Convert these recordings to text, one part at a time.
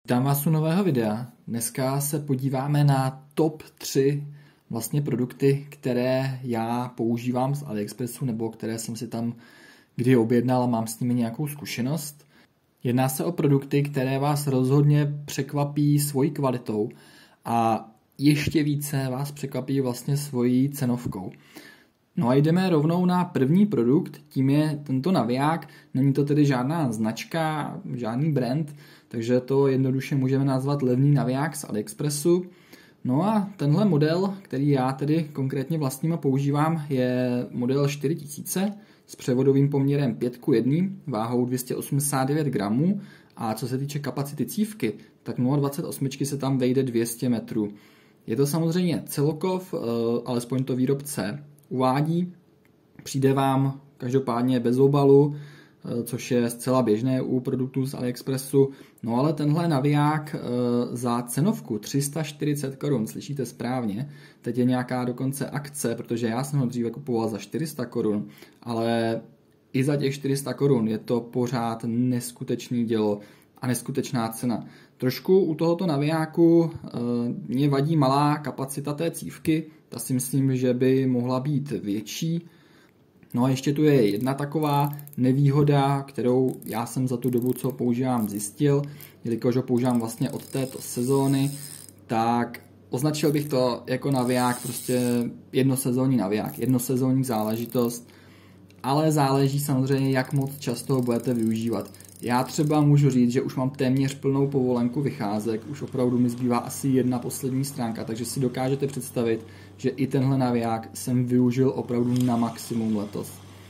Vítám vás u nového videa. Dneska se podíváme na top 3 vlastně produkty, které já používám z AliExpressu nebo které jsem si tam kdy objednal a mám s nimi nějakou zkušenost. Jedná se o produkty, které vás rozhodně překvapí svojí kvalitou a ještě více vás překvapí vlastně svojí cenovkou. No a jdeme rovnou na první produkt, tím je tento naviják. Není to tedy žádná značka, žádný brand, takže to jednoduše můžeme nazvat levný naviják z AliExpressu. No a tenhle model, který já tedy konkrétně vlastním a používám, je model 4000 s převodovým poměrem 5:1, váhou 289 gramů a co se týče kapacity cívky, tak 0,28 se tam vejde 200 metrů. Je to samozřejmě celokov, alespoň to výrobce uvádí. Přijde vám každopádně bez obalu, což je zcela běžné u produktů z AliExpressu. No ale tenhle naviják za cenovku 340 korun, slyšíte správně, teď je nějaká dokonce akce, protože já jsem ho dříve kupoval za 400 korun, ale i za těch 400 korun je to pořád neskutečný dělo a neskutečná cena. Trošku u tohoto navijáku mě vadí malá kapacita té cívky, ta si myslím, že by mohla být větší. No a ještě tu je jedna taková nevýhoda, kterou já jsem za tu dobu, co používám, zjistil, jelikož ho používám vlastně od této sezóny, tak označil bych to jako naviják, prostě jednosezónní naviják, jednosezónní záležitost, ale záleží samozřejmě, jak moc často ho budete využívat. Já třeba můžu říct, že už mám téměř plnou povolenku vycházek, už opravdu mi zbývá asi jedna poslední stránka, takže si dokážete představit, že i tenhle naviják jsem využil opravdu na maximum letos.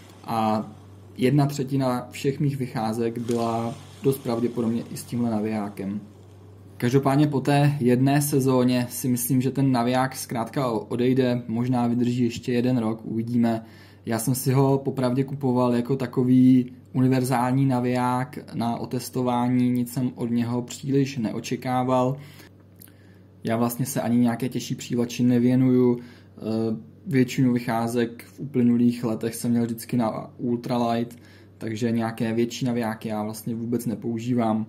A 1/3 všech mých vycházek byla dost pravděpodobně i s tímhle navijákem. Každopádně po té jedné sezóně si myslím, že ten naviják zkrátka odejde, možná vydrží ještě 1 rok, uvidíme. Já jsem si ho popravdě kupoval jako takový univerzální naviják na otestování, nic jsem od něho příliš neočekával. Já vlastně se ani nějaké těžší přívači nevěnuju. Většinu vycházek v uplynulých letech jsem měl vždycky na ultralight, takže nějaké větší navijáky já vlastně vůbec nepoužívám.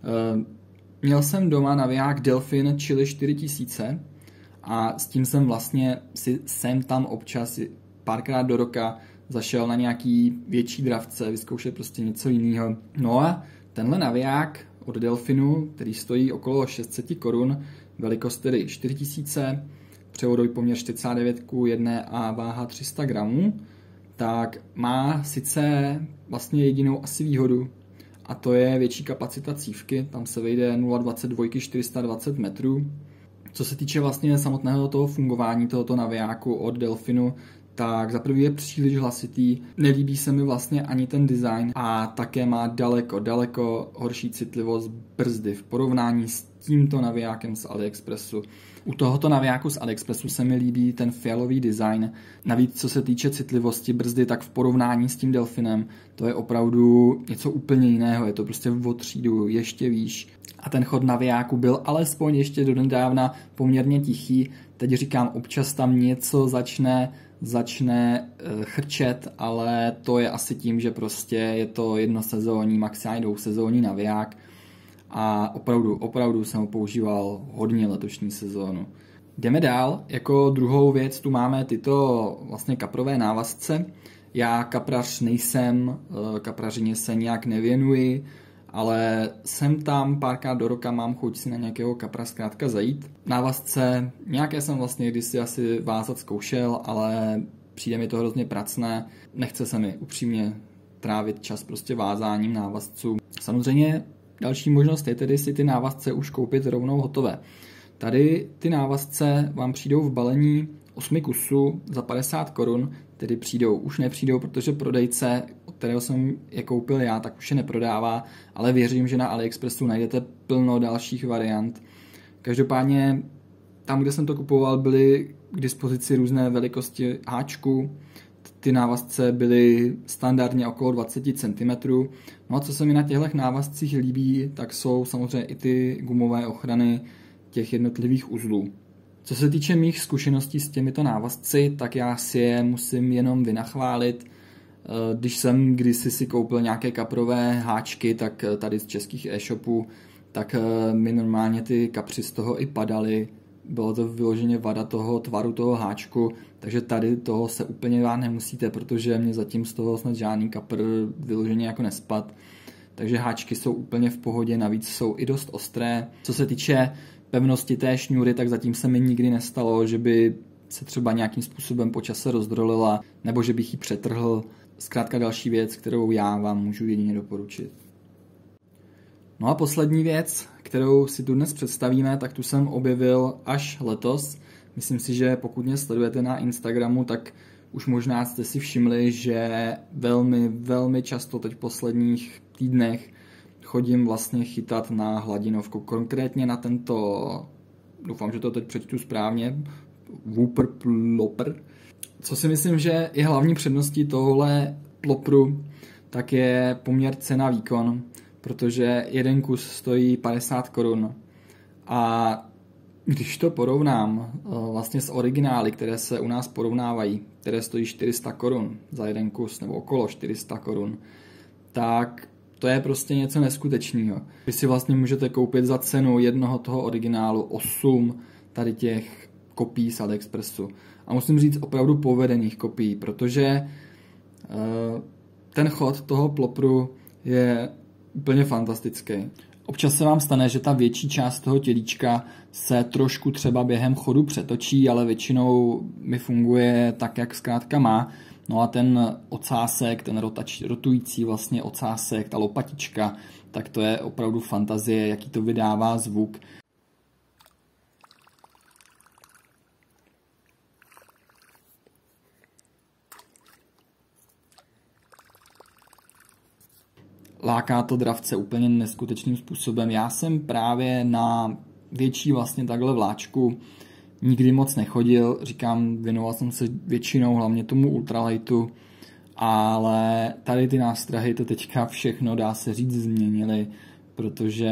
Měl jsem doma naviják Delfin Chili 4000 a s tím jsem vlastně si sem tam občas párkrát do roka zašel na nějaký větší dravce, vyzkoušet prostě něco jiného. No a tenhle naviják od Delfinu, který stojí okolo 600 korun, velikost tedy 4000, převodový poměr 49:1 a váha 300 gramů, tak má sice vlastně jedinou asi výhodu, a to je větší kapacita cívky, tam se vejde 0,22 420 metrů. Co se týče vlastně samotného toho fungování tohoto navijáku od Delfinu, tak za prvý je příliš hlasitý, nelíbí se mi vlastně ani ten design a také má daleko horší citlivost brzdy v porovnání s tímto navijákem z AliExpressu. U tohoto navijáku z AliExpressu se mi líbí ten fialový design. Navíc co se týče citlivosti brzdy, tak v porovnání s tím Delfinem to je opravdu něco úplně jiného, je to prostě o třídu ještě výš. A ten chod navijáku byl alespoň ještě donedávna poměrně tichý. Teď říkám, občas tam něco začne chrčet, ale to je asi tím, že prostě je to jednosezónní, maximálně 2sezónní naviják a opravdu jsem ho používal hodně letošní sezónu. Jdeme dál, jako druhou věc tu máme tyto vlastně kaprové návazce. Já kaprař nejsem, kaprařině se nějak nevěnuji, ale sem tam párkrát do roka mám chuť si na nějakého kapra zkrátka zajít. Návazce, nějaké jsem vlastně kdysi asi vázat zkoušel, ale přijde mi to hrozně pracné. Nechce se mi upřímně trávit čas prostě vázáním návazců. Samozřejmě další možnost je tedy si ty návazce už koupit rovnou hotové. Tady ty návazce vám přijdou v balení 8 kusů za 50 korun, tedy už nepřijdou, protože prodejce, od kterého jsem je koupil já, tak už je neprodává, ale věřím, že na AliExpressu najdete plno dalších variant. Každopádně tam, kde jsem to kupoval, byly k dispozici různé velikosti háčků, ty návazce byly standardně okolo 20 cm. No a co se mi na těchto návazcích líbí, tak jsou samozřejmě i ty gumové ochrany těch jednotlivých uzlů. Co se týče mých zkušeností s těmito návazci, tak já si je musím jenom vynachválit. Když jsem kdysi si koupil nějaké kaprové háčky, tak tady z českých e-shopů, tak mi normálně ty kapři z toho i padaly. Bylo to vyloženě vada toho tvaru toho háčku, takže tady toho se úplně bát nemusíte, protože mě zatím z toho snad žádný kapr vyloženě jako nespad. Takže háčky jsou úplně v pohodě, navíc jsou i dost ostré. Co se týče pevnosti té šňůry, tak zatím se mi nikdy nestalo, že by se třeba nějakým způsobem po čase rozdrolila, nebo že bych ji přetrhl. Zkrátka další věc, kterou já vám můžu jedině doporučit. No a poslední věc, kterou si tu dnes představíme, tak tu jsem objevil až letos. Myslím si, že pokud mě sledujete na Instagramu, tak už možná jste si všimli, že velmi často teď v posledních týdnech chodím vlastně chytat na hladinovku. Konkrétně na tento, doufám, že to teď přečtu správně, Whooper Plopper. Co si myslím, že je hlavní předností tohle plopru, tak je poměr cena-výkon, protože jeden kus stojí 50 korun. A když to porovnám vlastně s originály, které se u nás porovnávají, které stojí 400 korun za jeden kus, nebo okolo 400 korun, tak to je prostě něco neskutečného. Vy si vlastně můžete koupit za cenu jednoho toho originálu 8 tady těch kopií z AliExpressu. A musím říct opravdu povedených kopií, protože ten chod toho plopru je úplně fantastický. Občas se vám stane, že ta větší část toho tělíčka se trošku třeba během chodu přetočí, ale většinou mi funguje tak, jak zkrátka má. No a ten ocásek, ten rotující vlastně ocásek, ta lopatička, tak to je opravdu fantazie, jaký to vydává zvuk. Láká to dravce úplně neskutečným způsobem. Já jsem právě na větší vlastně takhle vláčku nikdy moc nechodil. Říkám, věnoval jsem se většinou hlavně tomu ultralightu, ale tady ty nástrahy to teďka všechno, dá se říct, změnily, protože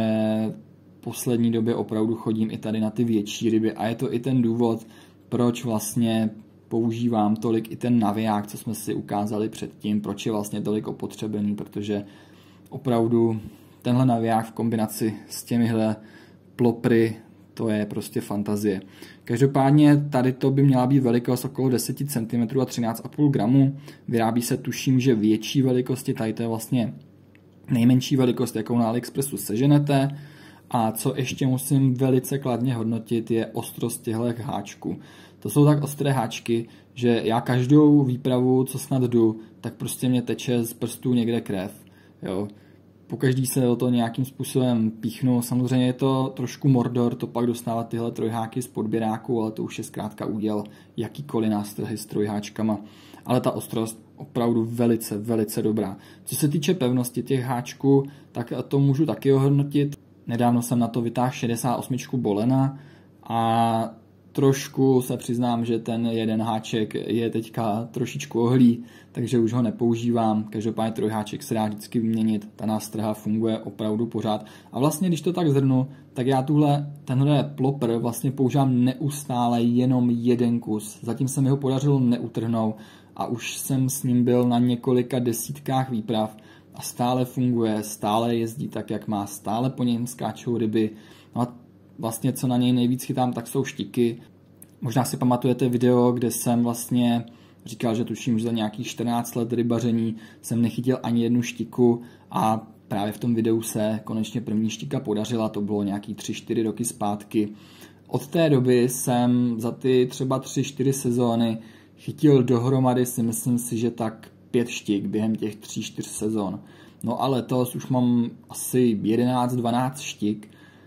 v poslední době opravdu chodím i tady na ty větší ryby a je to i ten důvod, proč vlastně používám tolik i ten naviják, co jsme si ukázali předtím, proč je vlastně tolik opotřebený, protože opravdu tenhle naviják v kombinaci s těmihle plopry, to je prostě fantazie. Každopádně tady to by měla být velikost okolo 10 cm a 13,5 gramů. Vyrábí se, tuším, že větší velikosti, tady to je vlastně nejmenší velikost, jakou na AliExpressu seženete. A co ještě musím velice kladně hodnotit, je ostrost těchto háčků. To jsou tak ostré háčky, že já každou výpravu, co snad jdu, tak prostě mě teče z prstů někde krev. Jo. Pokaždý se o to nějakým způsobem píchnu. Samozřejmě je to trošku mordor, to pak dostávat tyhle trojháky z podběráku, ale to už je zkrátka úděl jakýkoliv nástrahy s trojháčkama. Ale ta ostrost opravdu velice dobrá. Co se týče pevnosti těch háčků, tak to můžu taky ohodnotit. Nedávno jsem na to vytáhl 68 Bolena a trošku se přiznám, že ten jeden háček je teďka trošičku ohlý, takže už ho nepoužívám. Každopádně trojháček se dá vždycky vyměnit, ta nástraha funguje opravdu pořád. A vlastně, když to tak zhrnu, tak já tenhle plopr vlastně používám neustále jenom jeden kus. Zatím se mi ho podařilo neutrhnout a už jsem s ním byl na několika desítkách výprav a stále funguje, stále jezdí tak, jak má, stále po něm skáčou ryby. No a vlastně co na něj nejvíc chytám, tak jsou štiky. Možná si pamatujete video, kde jsem vlastně říkal, že tuším, že za nějakých 14 let rybaření jsem nechytil ani jednu štiku a právě v tom videu se konečně první štika podařila, to bylo nějaký 3-4 roky zpátky. Od té doby jsem za ty třeba 3-4 sezóny chytil dohromady, si myslím si, že tak 5 štik během těch 3-4 sezón. No a letos už mám asi 11-12 štik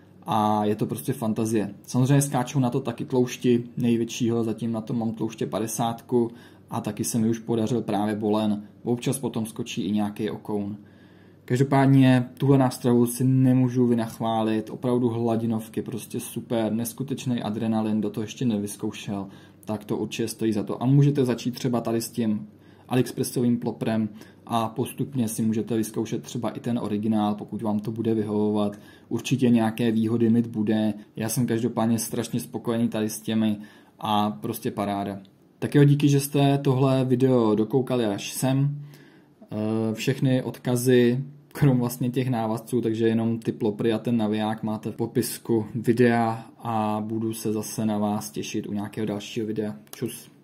a je to prostě fantazie. Samozřejmě skáčou na to taky tloušti největšího, zatím na to mám tlouště 50 a taky se mi už podařil právě bolen. Občas potom skočí i nějaký okoun. Každopádně tuhle nástrahu si nemůžu vynachválit, opravdu hladinovky, prostě super, neskutečný adrenalin, do toho ještě nevyzkoušel, tak to určitě stojí za to. A můžete začít třeba tady s tím AliExpressovým ploprem a postupně si můžete vyzkoušet třeba i ten originál, pokud vám to bude vyhovovat. Určitě nějaké výhody mít bude. Já jsem každopádně strašně spokojený tady s těmi a prostě paráda. Tak jo, díky, že jste tohle video dokoukali až sem. Všechny odkazy krom vlastně těch návazců, takže jenom ty plopry a ten naviják máte v popisku videa a budu se zase na vás těšit u nějakého dalšího videa. Čus.